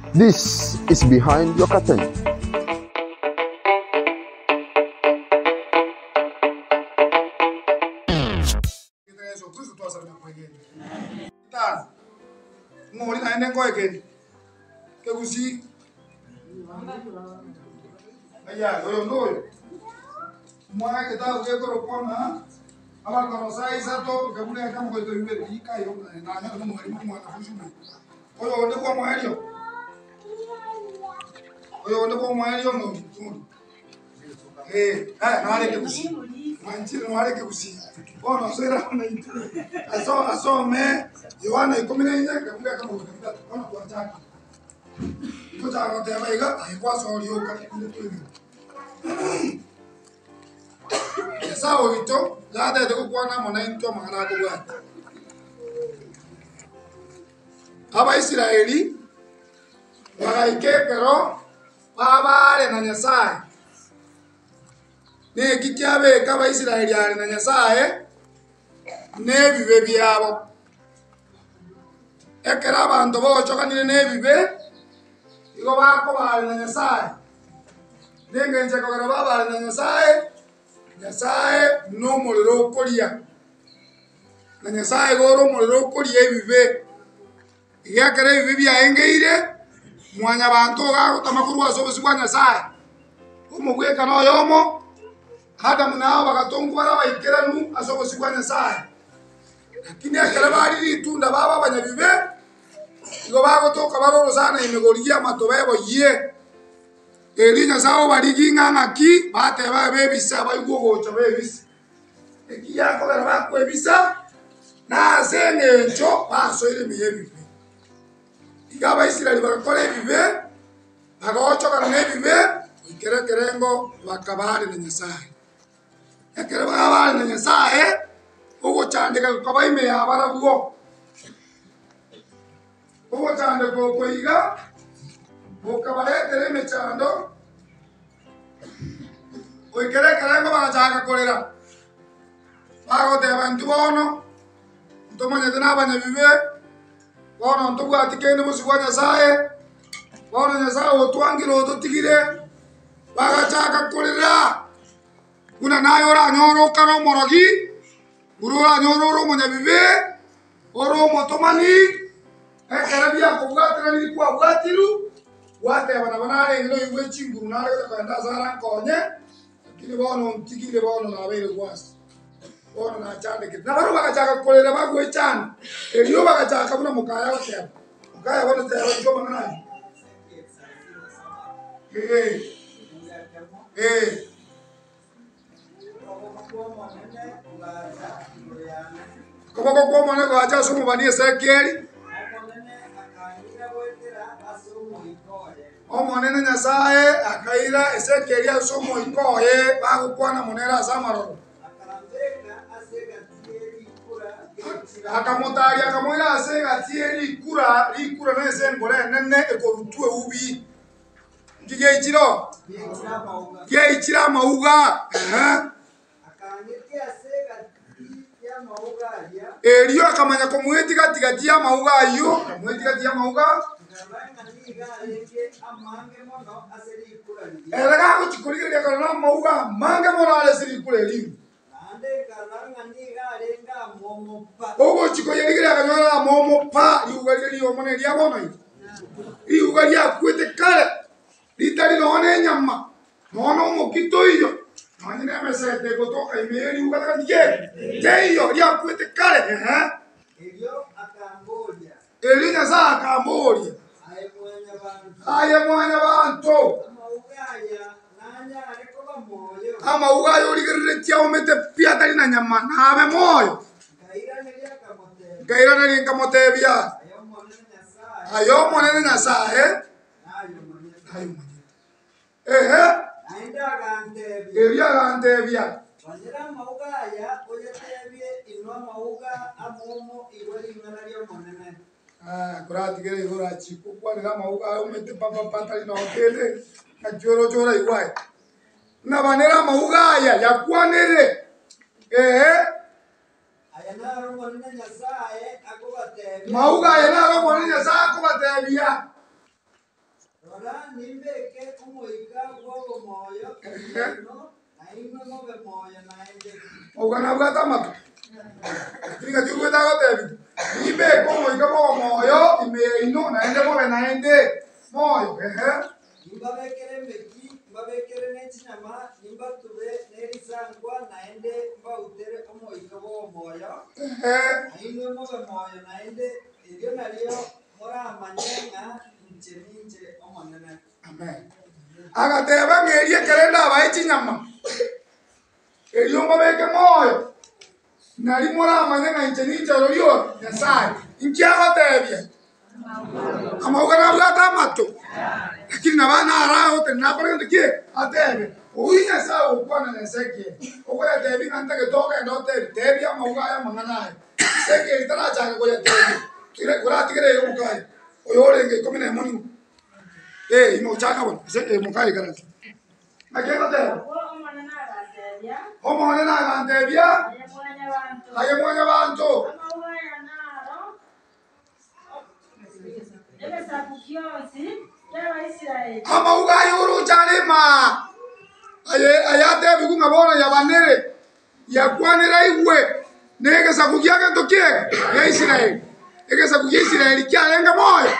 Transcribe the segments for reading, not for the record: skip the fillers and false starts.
This is Behind Your Curtain. Aba Israeli wagaikekero babare na Nyasaye ne kikyabe kaba Israeli ari na Nyasaye ne bibe byabo ekera abantu bochokanire ne bibe igo bako bari na Nyasaye nengenje kogera babare na Nyasaye no muliro kolia na Nyasaye goro muliro kolia bibe iya kare bibi ayengeire mwanya bantu gago tamakuru asobosi kwa Nyasaye umugweka no yomo hata munao bakatongwara bayikeranu asobosi kwa Nyasaye lakini akara bari litunda baba banyabibe igo bago toka baroro sana imegoriya matobebo ye eri Nyasaye bariginga ngaki bate ba bebisa bayugogocha bebisa ekiya ko ba kwebisa na sengencho basoire miyebi igaba Israeli bakakora bibe bagaochoka na bibe ikerekerengo bakabare na Nyasaye ekere bakabare na Nyasaye ugo chandika kaba ime yabarabugo ugo chandika ko iga ukabare tere mechando ikerekerengo bagachaga kolera bagote abantu bono ntomanya tena banyabibe bono ntugwa tikende musigwa Nyasaye bono Nyasaye otwangiro ototigire bagachaka kolera kuna nayo ra nyoro karo morogi burura nyoro ro munyabibe oro motomani ekarabia kubwatira ni kwa bwatiru wate bana re ngiro yugwe chinguru nare kwenda zara konye kile bono ntigire bono na bere kwasi bono na chande kit na baro bagachaka kolera bagwe chan eliyo bagachaka buna mukaya wate mukaya bono te ro ngana Koko kwa mwana kwa acha sumu bani sekeri Omonene Nyasaye akaira esekeri asumu ikoye bagukwana monera samaroro akamotari akamoira asega tieri ikura nese ngore nene ekorutwe ubi ngige ichiro ye ichira mauga Eliyo akamanya komweti katikati ya mauga ayo komweti kati ya mauga Eraga kuchikulira kana mauga mange morale siri kuleli Ogo chiko yerigira kanyora momo pa yugali yomone lya bono yugali akwete kale litali none nyama nono mokito iyo Manyine mesete kutoka imeri ukataka nje. Jeyo ya kwete kale Elio akambolia. Elinya za akambolia. Aye mwana bantu. Ama ugayo ligere tia omete pia tali na nyama na ave moyo. Gaira nali nkamotebia. Ayo monene Nyasaye. Elia gantebia. Wanyera mauga ya oyetebie inwa mauga amomo iweli nganario monene. Kurati gere igora chiku kwa nira mauga umete papa patali na hotele na choro igwai. Na banera mauga ya kwanere. Ayana ro monene Nyasaye akobate. Mauga ayana ro monene Nyasaye akobate bia. Ogana bwata matu. Tinga juwe dago tebi. Ibe como ika mo moyo ime ino na ende mo na ende moyo. Imbabekere meki, imbabekere n'ekinyama, nimbatube n'erisangwa naende mbawutere omo ikabo moyo. Ainwe mobe moyo naende ebyo nalyo muramanye nga nche omonene. Amen. Agateba ngeriye kerenda abayikinyama. Eriyo mbabeke moyo. Nali muramanye nga nche olyo Nyasaye. Nkyagatebye. Amawugana bwata amato. Lakini nabana arao tenapare ndikie atebe. Uinya sawa ukwana na seke. Okoya tebi kanta ke toka ndo tebi amawuga ya mangana. Seke itara chaga koya tebi. Tire kura tigere yo mukai. Oyore nge komene moni. Imo chaka bon. Se mukai kana. Akega tebi. Omo na gantebia. Aye mwanya bantu. Ama uga yuru charema. Ayate biku ngabona yabanere. Yakwanira iwe. Nege sakugia kentokie. Ya Israeli. Ege sakugia Israeli kia yenga moyo.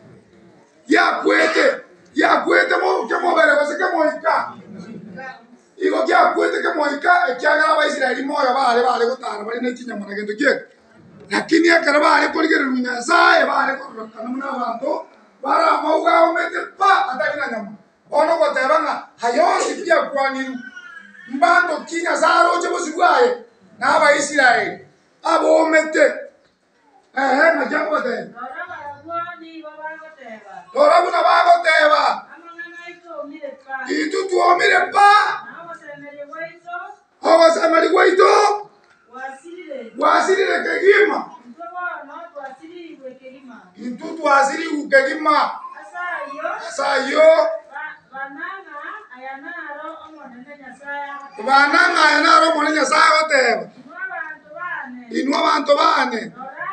Yakwete mo kemo bere base kemo ika. Igo kia kwete kemo ika kia ngaba Israeli moyo bale gotana bali nekinya mona kentokie. Lakini akaraba kuligere Nyasaye bale korokana muna bantu. Para mauga omete pa atakina nyama. Ono kotebanga hayonsi pia kwaniru. Mbando kinya zaro chebo sibwaye. Na aba Israeli. Abo omete. Na jambo te. Tora buna bago teba. Itu tu omire pa. Hawa samari waito. Wasiri kegima. Intu tu asiri ukegima. Asayo. Bananga ayanaro mone Nyasaye oteba. Inwa bantu bane.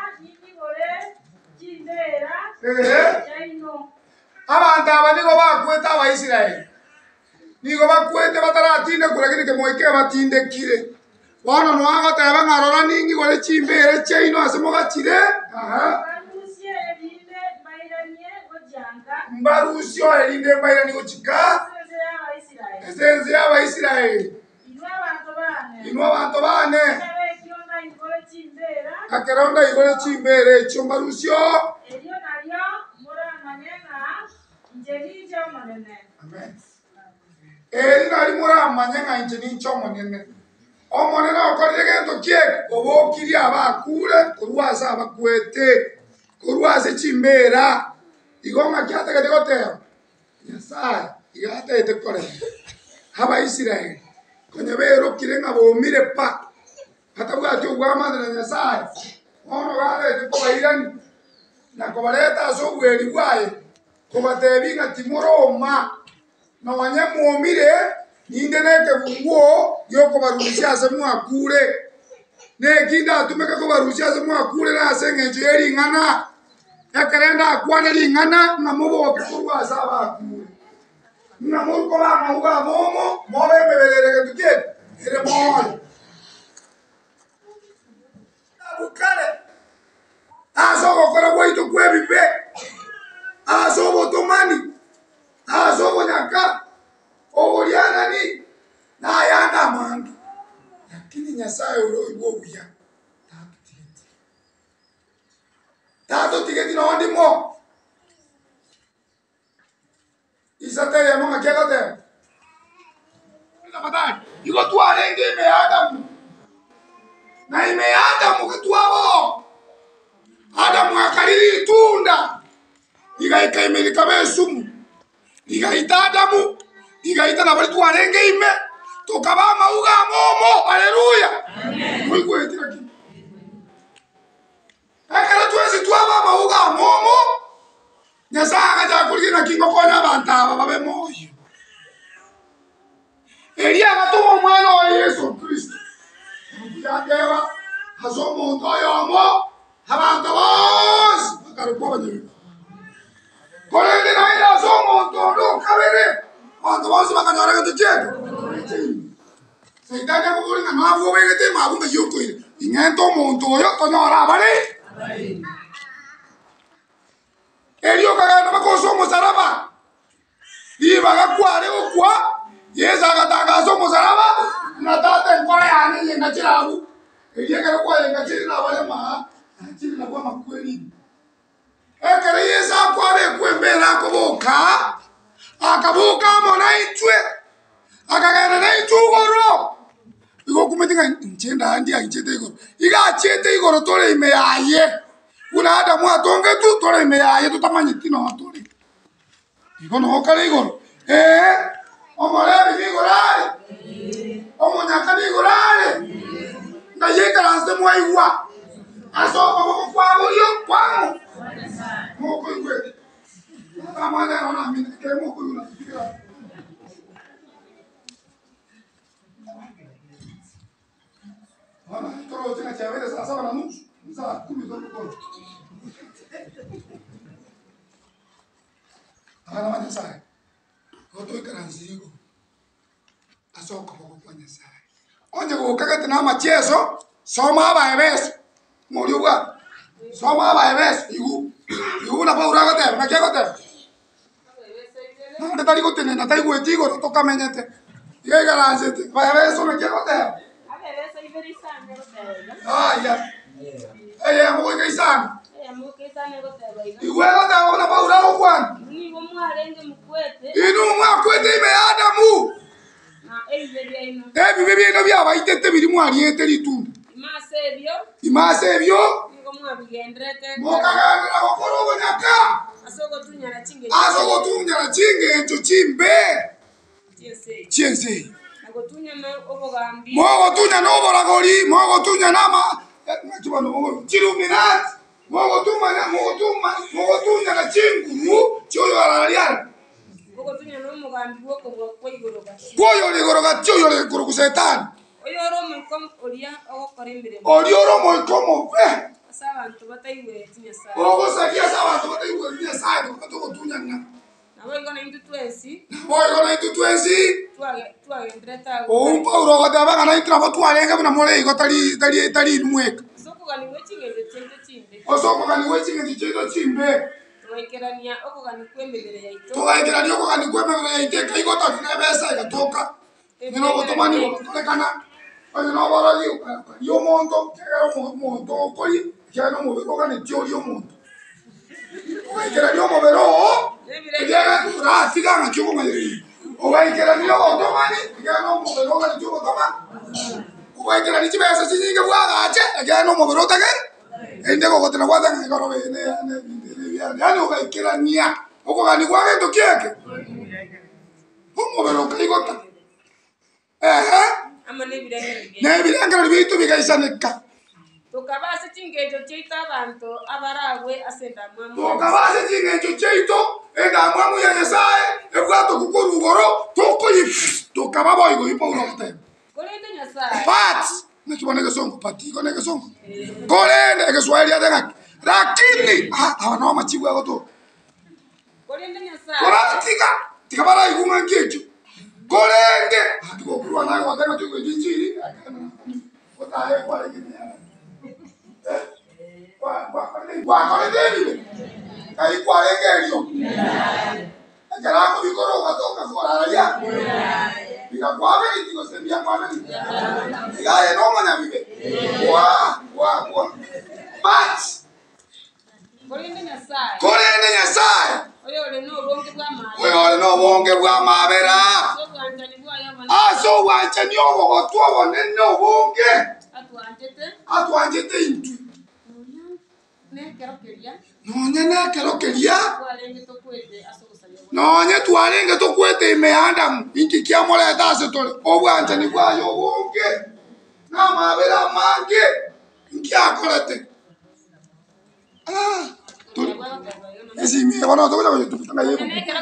Abantu aba nigo bakweta Abaisiraeli. Nigo bakwete bataratinde kurekire ke moike batinde kire. Wana nwagoteba ngarora ningi gore chimbere cheino asemo gachire. Mbarusio elinde bairani gochika. Esenzi y'Abaisiraeli. Inwa bantu bane. Akaronda igore chimbere cyo mbarusio. Amen. Eri nari muramanye nga injeni nchomonene. Omonene okorire gento kie obokiri abakure kurwasa abakwete. Kurwase chimbera. Igonga kyate kete gotero. Nyasaye igate ete kore. Abaisiraeli. Konyebero kirenga bomire pa. Hatabwa cyo gwamana Nyasaye. Ono gale ete kobairani. Na kobareta so bweri bwaye. Kobatebi nga timoroma. Na wanyamomire nindeneke bunguo yoko barusha asemu akure. Ne kinda atumeka ko barusha asemu akure na asenge jeri ngana. Yakarenda akwane lingana na mubo kurwa saba akure. Na muko ba mauga momo mobe bebelere ketuke. Ere moyo. Abukare. Aso kora boito kwebibe. Aso botomani. Aso nyaka. Ogoriana ni na yanda mandu. Lakini Nyasaye ulo buya. Tato tigeti no ndimo. Isate ya mama kegote. Ila madai. Yuko tu arenge me Adam. Na ime Adam ukatuabo. Adam akalili tunda. Igaika ime likabe sumu. Igaita Adamu. Igaita na bali tu arenge ime. Tokaba mauga momo. Haleluya. Amen. Mungu etira ki. Akara tuwezi tuaba mauga momo. Nyasaye akakulina kingo kona bantaba babe moyo. Elia akatuma mwana wa Yesu Kristo. Yakewa hasomo ntoyomo abantu bose bakaruko banyuka. Korende na ila hasomo nto abantu bose bakanyora gatugenda Saitani akuringa nabo wegete mabunga yuko ingento omuntu oyo tonyora abari Elio kagana bakoso omusaraba ibagakware okwa Yesu agatagaza omusaraba na tata enkora yane yenga kirabu Eliekere kwa yenga kirina abalema akiri nabwo amakweri Ekere Yesu akware kwembera akubuka akabuka mona itwe akagana na itugoro Iko kumetinga nchenda andi anchete igoro iga chete igoro tole imeyaye una Adamu atonge tu tole imeyaye tutamanyiti no tole Iko no kale igoro omolebi igorale omonyaka igorale na yekaranze mwaigwa asoka kwa bulyo kwamo moko igwe amana na mimi ke moko yuna Ana toro tena chavele sasa na nusu saa 10 za mkono Ana manya sai Oto ikaranzigo asoka kwa Nyasaye Onye gukagate na machezo soma abaebeso Muriuga soma abaebeso igu na paura gate na kegate Na tari gotene na tari gwetigo toka menyete Yegaranzete abaebeso na kegate ya muke isana Iwela da ona paura okwan Inu mwakwete ime Adamu Ebi ino bya bayitete biri mwariete litunda Imase ebyo Mokagandira gokoro bonyaka Asogo tunya na chinge echo chimbe Chiense Mogo tunya no boragori mogo tunya nama Chibano mogo chiluminati mogo tunya na chingu choyo arariara Koyo le goroga choyo le gorogu setani Orioro moikomo Asabantu batayibwe tinyasa Ogo sakia sabantu batayibwe tinyasa Katoko tunya na Naboigona into twensi Tuagendreta Umpa uroga tabanga na intra batwalenga bina mole iko tali nweka Soko gani wechingeze chimbe Osoko gani wechingeze chimbe Tuwaikerania oko gani kwembelere yaito Tuwaikerania oko gani kwembelere yaite Kaiko tatu na besa ikatoka Nino botomani botokolekana Nino boragi Yo monto Kegero monto Okoli Kegero mobero gani tiori yo monto Tuwaikerania mobero Kegero Rasiga nga chuko ngayiri Tuwaikerania botomani Kegero mobero gani chuko toma Tuwaikerania chibesa chinyinge bwaga ache Kegero mobero tage Ende kokote na wada nga ikaro Yani ukaikirania Oko gani kwa gento kieke Mobero kaikota Ama Nebirengera bitu bigaisanika Tukabase chingejo cheito abantu abaragwe asenda mwamu Tukabase chingejo cheito enda mwamu ya Nyasaye ebwato kukorugoro tukababo igo ipo urote Kolende Nyasaye But nakiboneke songo patiko neke songo Kolende Kiswahili adenga lakini no machibu yako to Kolende Nyasaye Koratika tikabara igunga ngejo Kolende atiko kuwa nayo adenga tuko jinjiri Otaye kwa ingine Kolende Kai kwa engerio Ajarako bikoro gatoka forararia Bikakwave itiko sembia kwave Igaye no manya bibe Wa But Kolende Nyasaye Oyo le no bonge bwa mabera Aso wanchani obo gotwo nene obonge Atwanjete intu Nonye nekerokeria Nonye twarenge tokwete ime Adamu Inki kia mole etase tole Obwanchani bwayo obonge Na mabera mange Inki akorete Esi mi kono to ko tupita ngaye.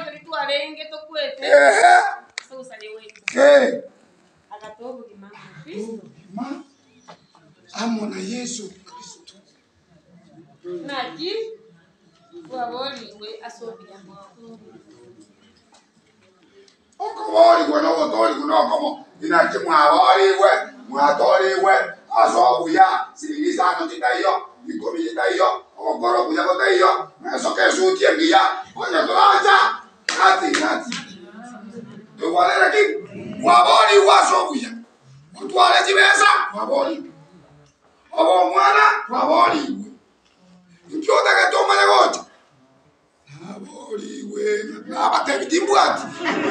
Amo na Yesu Kristo. Naki waboli we asobia. Oko Ori kuno otori kuno como inachi muatoriwe aso buya silisa no titayo ikomi titayo okoro buya kotayo eso que su tiengia onya toacha nati to wale aquí wabori waso buya utwale jibesa wabori obo mwana wabori mchota que toma negocio wabori we abate bitimbuati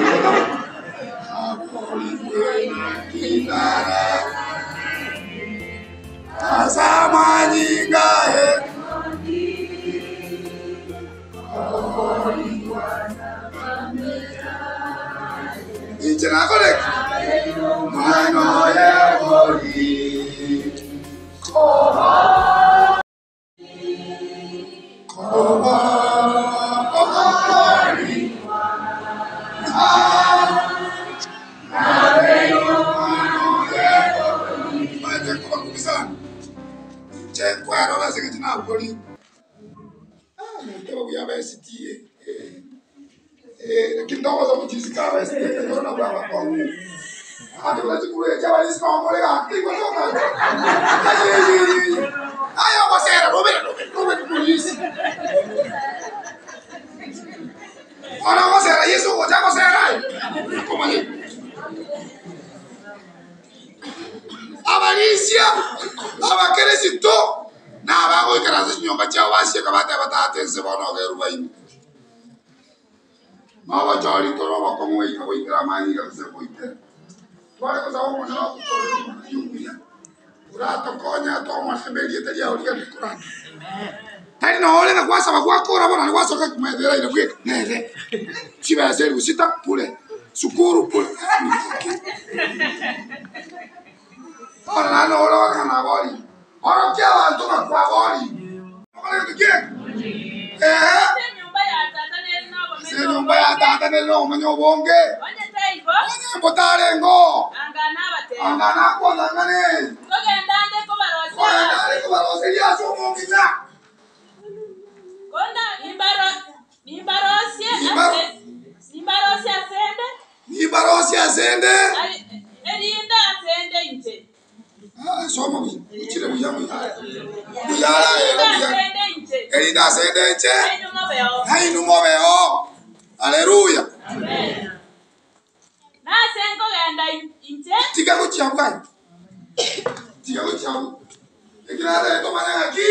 Avaricia, abakeresito, na abago ikarasi nyomba chawasi kabata batate sebono gerubaini. Mawa jari toro bakomo ikawo ikaramani kabisa koite. Wale kwa sababu mwana kutoro yunguya. Urato konya to mwana mbeli talia uliga bikurani. Tari no ole na kwasa bakwakora bona ni kwaso kakumedera ile bweka. Nere. Chiba seru usita pule. Sukuru pule. Ora no ora kana bori. Ora kia bantu kwa bori. Ora tukie. Nyumba ya tata nelo manyo bonge. Onye mbotare ngo. Angana kwa ngane. Ko barose ya so mongina. Konda Nibarosi asende. Erinda asende inche. Soma uchile muyamu ya. Muyala erinda asende inche. Hainu mobeo. Haleluya. Amen. Na sengo ganda inche. Tika kuchiamka. Tika kuchiamu. Ekilala to manya aquí.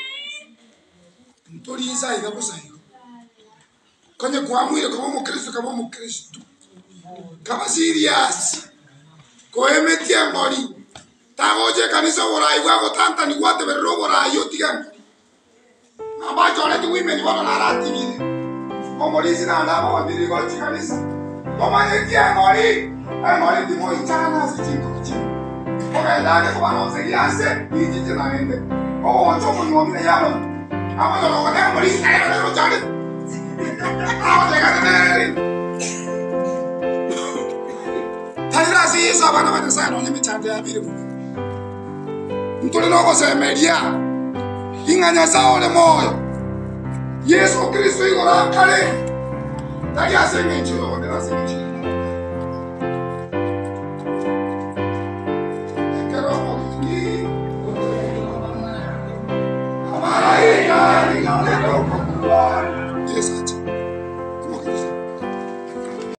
Mtori inside kabusayo. Kanye kuamwile kama Mkristo. Kama serious. Koemetia ngori. Tagoje kanisa worai wako tanta ni kwate berro worai yotigan. Abajo le tu women wala narati ni. Komolisi na ndama wabiri kwa kanisa. Kama yetia ngori. Ngori di mo ichana sichinko. Okaendake kwa no serious. Nijije na ende. Oh, chomo ni wamne yalo. Ama lo kwa molisi na yalo chale. Awa tegane. Tanirasi Yesu abana batasa no nyimichande ya biribu. Ntole noko semeria. Inganya saole moyo. Yesu Kristo igora kale. Tagia sengecho ndera sengecho.